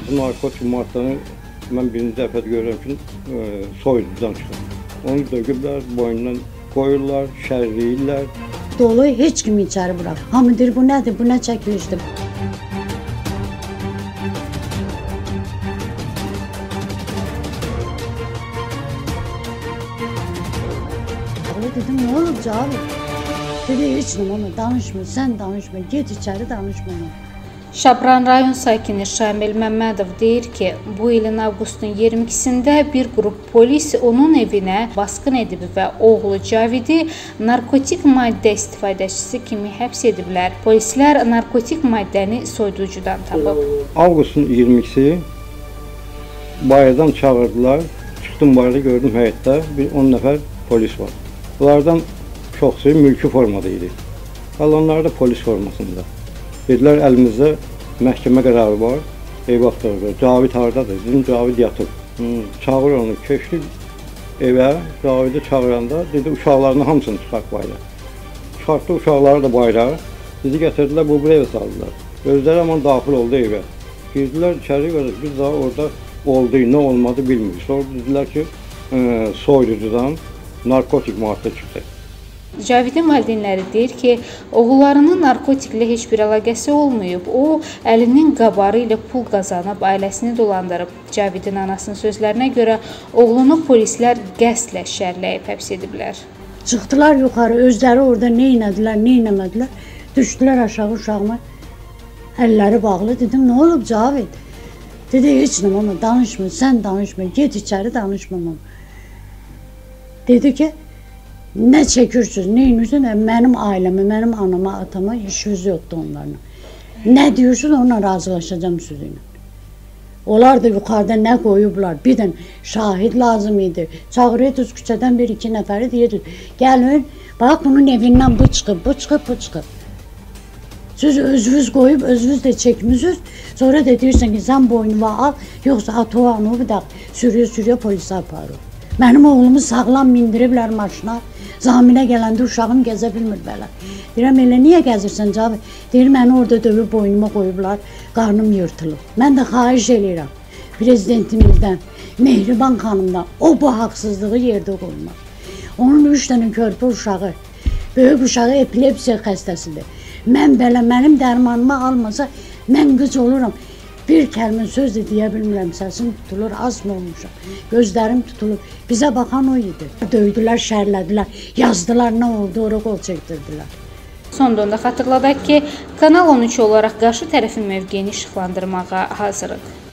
Bu narkotik maddenin mən birinci dəfə görürəm ki, soyuducudan çıxır. Onu döküblər, boynundan qoyurlar, şərləyirlər. Dolu heç kimi içəri bırak. Hamı deyir, bu nədir, bu nə çəkilişdir? Dedim, ne olur abi? Dedi, hiç ama danışma, sen danışma, git içeri danışma. Şabran rayon sakini Şamil Məmmədov deyir ki, bu ilin avqustun 22-sində bir qrup polis onun evinə basqın edib və oğlu Cavidi narkotik maddə istifadəçisi kimi həbs ediblər. Polislər narkotik maddəni soyuducudan tapıb. Avqustun 22-si bayırdan çağırdılar. Çıxdım bayırda gördüm həyətdə bir 10 nəfər polis var. Bunlardan çoxsu mülki formada idi. Qalanlar da polis formasında. Dedilər, əlimizdə məhkəmə qərarı var, ev axtarılır. Cavid haradadır? Dedim, Cavid yatıb. Çağır onu, keçdi evə, Cavidi çağıranda, dedi, uşaqlarını hamısını çıxart bayra. Çıxartdı uşaqları da bayra, bizi gətirdilər, bu evə saldılar. Özləri aman daxil oldu evə. Girdilər içəri, biz daha orada oldu, nə olmadı bilmirik. Sonra dedilər ki, soyuducudan narkotik maddə çıxdı. Cavidin valideynləri deyir ki, oğullarının narkotiklə heç bir əlaqəsi olmayıb. O, əlinin qabarı ilə pul qazanıb, ailəsini dolandırıb. Cavidin anasının sözlərinə görə oğlunu polislər qəsdlə şərləyib həbs ediblər. Çıxdılar yuxarı, özləri orada nə inədilər, nə inəmədilər. Düşdülər aşağı uşağıma, əlləri bağlı. Dedim, nə olub Cavid? Dedi, heç nə mama, danışma, sən danışma, get içəri danışma mama. Dedi ki, nə çəkirsiniz, nə inirsin, mənim ailəmə, mənim anama, atama işiniz yoxdur onlarla. Nə diyorsunuz, onunla razılaşacağım sözüyle. Onlar da yuxarıda nə qoyublar, bir dənə şahid lazım idi. Çağırıyordunuz küçədən bir iki nəfəri deyirdiniz, gəlin, bax bunun evindən bu çıxıb, bu çıxıb, bu çıxıb. Siz özünüz qoyub, özünüz də çəkmişsiniz, sonra da deyirsən ki, sən boynuva al, yoxsa at o anı bir də sürüyə polisə aparır. Mənim oğlumu sağlam mindiriblər maşına. Zaminə gələndə uşağım gəzə bilmir belə. Deyirəm, elə niyə gəzirsən Cavid? Deyir, məni orada dövüb boynuma qoyublar, qarnım yırtılıb. Mən də xahiş edirəm prezidentimizdən, Mehriban xanımdan, o bu haqsızlığı yerdə qoymaq. Onun 3 dənə körpə uşağı, böyük uşağı epilepsiya xəstəsidir. Mən belə, mənim dərmanımı almasa, mən qıc oluram. Bir kəlmə söz də deyə bilmirəm, səsim tutulur, azm olmuşam. Gözlərim tutulur, bizə baxan o idi. Döydülər, şərlədilər, yazdılar, nə oldu, ora qol çəkdirdilər. Sonda onda xatırladaq ki, Kanal 13 olaraq qarşı tərəfin mövqeyini işıqlandırmağa hazırıq.